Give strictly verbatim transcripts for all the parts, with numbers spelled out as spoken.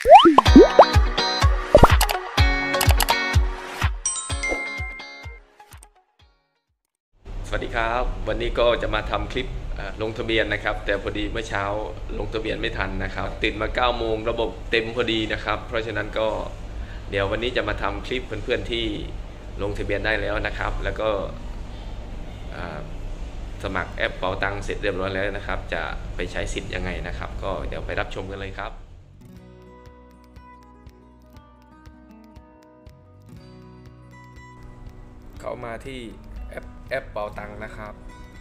สวัสดีครับวันนี้ก็จะมาทำคลิปลงทะเบียนนะครับแต่พอดีเมื่อเช้าลงทะเบียนไม่ทันนะครับตื่นมาเก้าโมงระบบเต็มพอดีนะครับเพราะฉะนั้นก็เดี๋ยววันนี้จะมาทำคลิปเพื่อนๆที่ลงทะเบียนได้แล้วนะครับแล้วก็สมัครแอปเป๋าตังค์เสร็จเรียบร้อยแล้วนะครับจะไปใช้สิทธิ์ยังไงนะครับก็เดี๋ยวไปรับชมกันเลยครับเข้ามาที่แอปแอปเป๋าตังค์นะครับ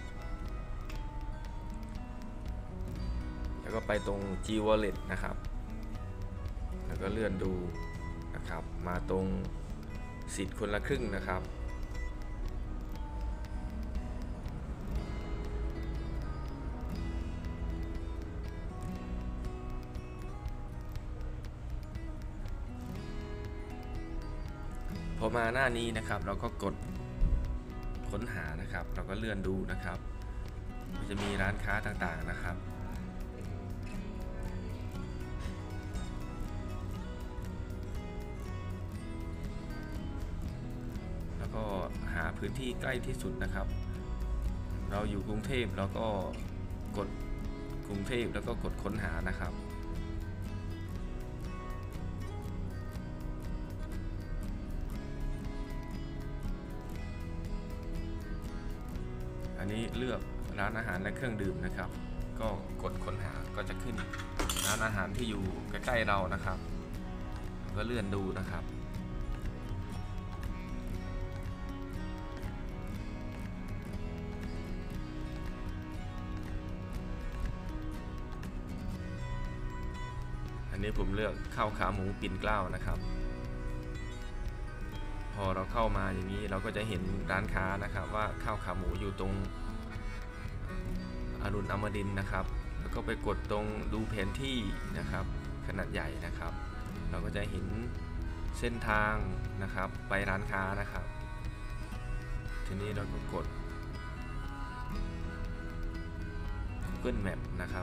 แล้วก็ไปตรง G Wallet นะครับแล้วก็เลื่อนดูนะครับมาตรงสิทธิ์คนละครึ่งนะครับพอมาหน้านี้นะครับเราก็กดค้นหานะครับเราก็เลื่อนดูนะครับมันจะมีร้านค้าต่างๆนะครับแล้วก็หาพื้นที่ใกล้ที่สุดนะครับเราอยู่กรุงเทพเราก็กดกรุงเทพแล้วก็กดค้นหานะครับอันนี้เลือกร้านอาหารและเครื่องดื่มนะครับก็กดค้นหาก็จะขึ้นร้านอาหารที่อยู่ใกล้ๆเรานะครับก็เลื่อนดูนะครับอันนี้ผมเลือกข้าวขาหมูปิ่นเกล้านะครับพอเราเข้ามาอย่างนี้เราก็จะเห็นร้านค้านะครับว่าข้าวขาหมูอยู่ตรงอรุณอมรินทร์นะครับแล้วก็ไปกดตรงดูแผนที่นะครับขนาดใหญ่นะครับเราก็จะเห็นเส้นทางนะครับไปร้านค้านะครับทีนี้เราก็กด Google Map นะครับ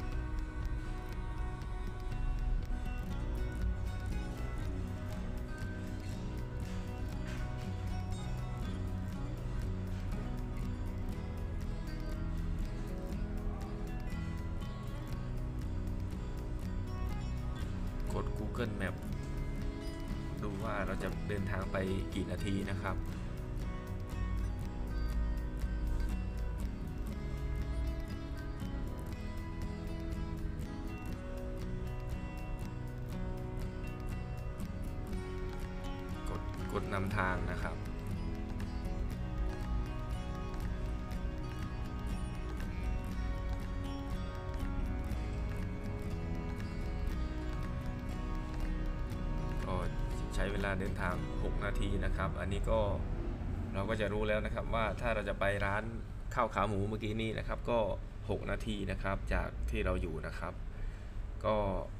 กด Google Map ดูว่าเราจะเดินทางไปกี่นาทีนะครับกดกดนำทางนะครับใช้เวลาเดินทางหกนาทีนะครับอันนี้ก็เราก็จะรู้แล้วนะครับว่าถ้าเราจะไปร้านข้าวขาหมูเมื่อกี้นี้นะครับก็หกนาทีนะครับจากที่เราอยู่นะครับก็